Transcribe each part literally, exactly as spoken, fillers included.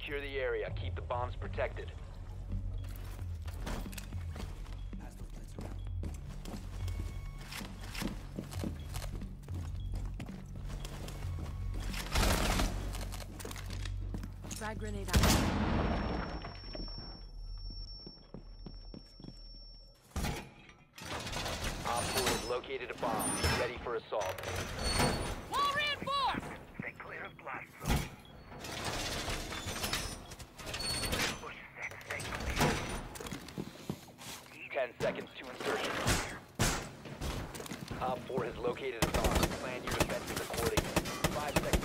Secure the area. Keep the bombs protected. Frag grenade out. Op four has located a bomb. Be ready for assault. Wall reinforced! Stay clear of blast zone. Push set, stay clear. Ten seconds to insertion. Op four has located a bomb. Plan your defenses accordingly. Five seconds.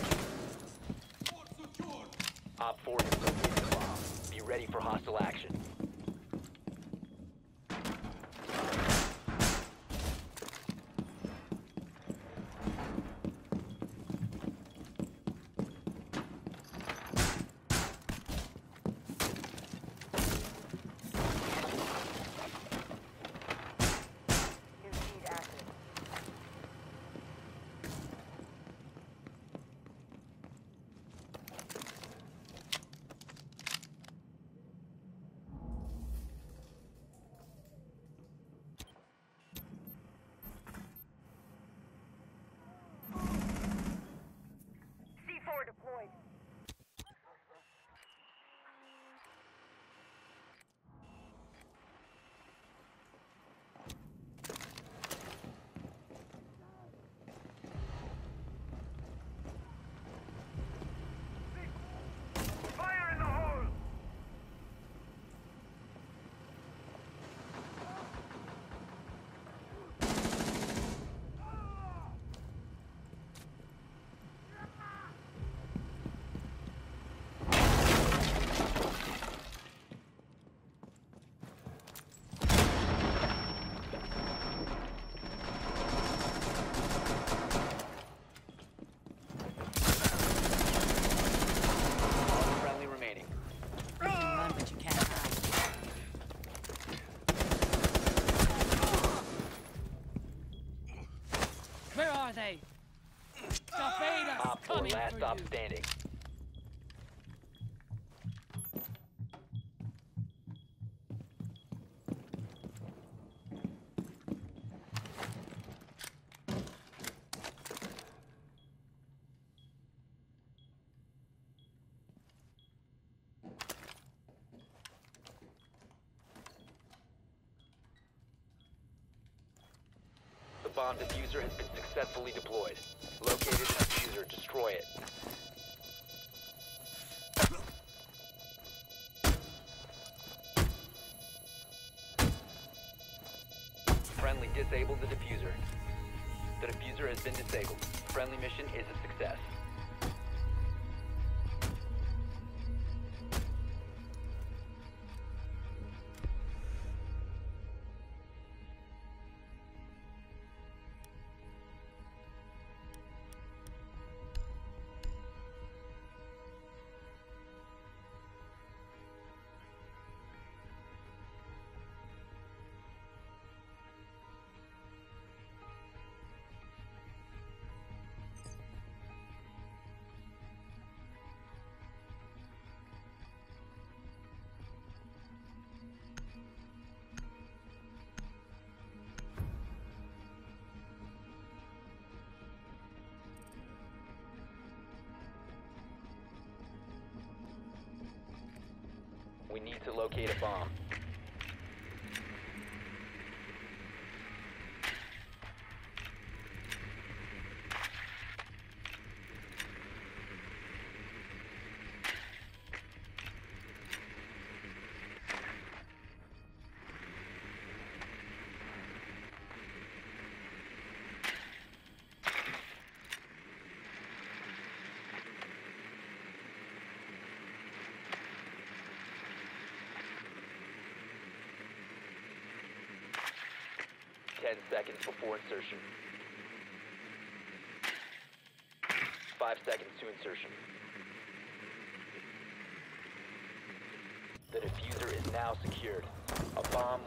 Op four has located a bomb. Be ready for hostile action. Deployed. Fire in the hole! Friendly remaining. You can run, but you can't hide. Where are they? Stop Op four coming last for stop you. standing. The bomb diffuser has been successfully deployed. Located the diffuser. Destroy it. Friendly disabled the diffuser. The diffuser has been disabled. Friendly mission is a success. We need to locate a bomb. Ten seconds before insertion. Five seconds to insertion. The diffuser is now secured. A bomb.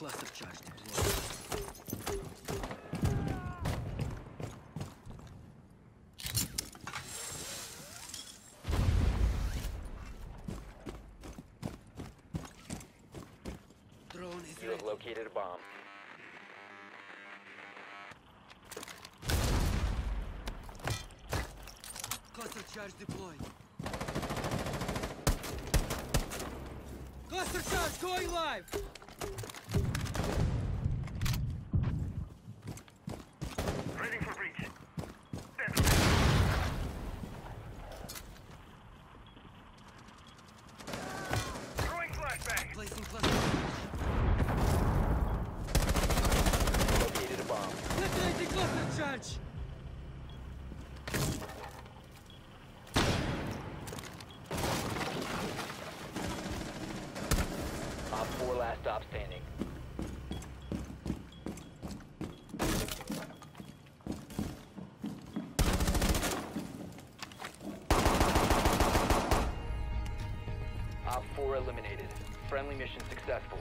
Cluster charge deployed. Drone is You have ready. located a bomb. Cluster charge deployed. Cluster charge going live! Ready for breach. Throwing flashbang. Placing cluster charge. Located a bomb. Detonating cluster charge! Op four last stop standing. Op four eliminated. Friendly mission successful.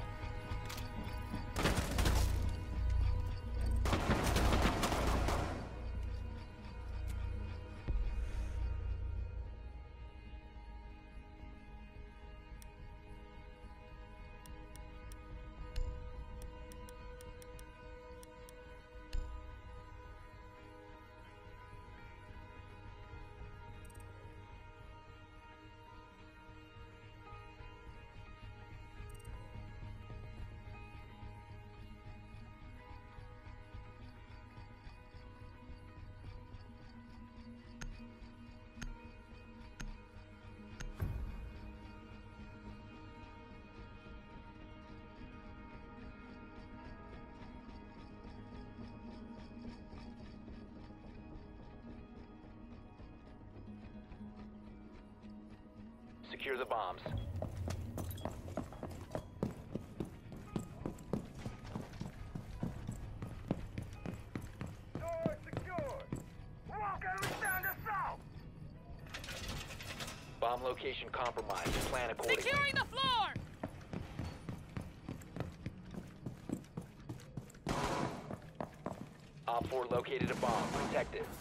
Secure the bombs. Door secured. Walker, we stand assault. Bomb location compromised. Plan accordingly. Securing the floor! Op four located a bomb. Protect it.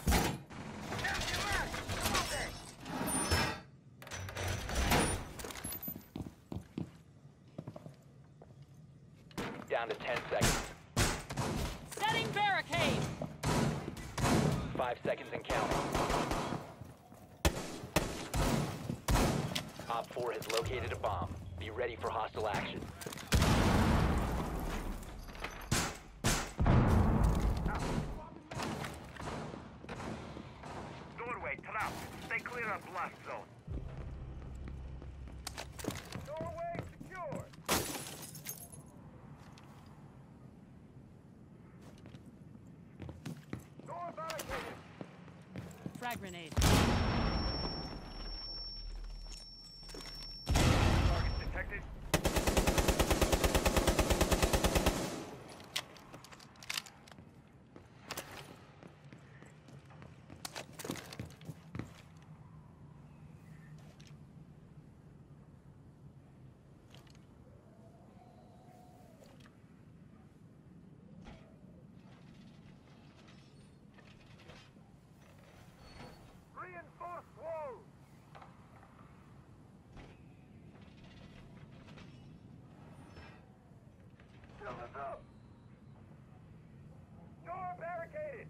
Down to ten seconds. Setting barricade! Five seconds and counting. Op four has located a bomb. Be ready for hostile action. Doorway trapped. Stay clear of blast zone. Doorway secured. Door barricaded. Frag grenade. Target detected. Reinforced walls. Fill us up. Door barricaded.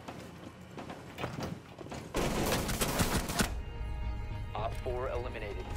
Op four eliminated.